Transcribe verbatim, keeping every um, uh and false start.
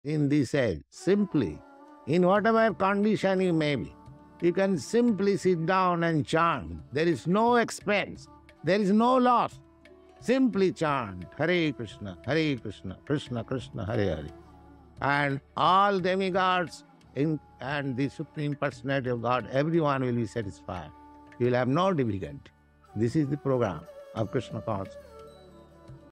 in this age. Simply, in whatever condition you may be, you can simply sit down and chant. There is no expense. There is no loss. Simply chant Hare Krishna, Hare Krishna, Krishna Krishna, Hare Hare. And all demigods in, and the Supreme Personality of God, everyone will be satisfied. You will have no difficulty. This is the program of Krishna Consciousness.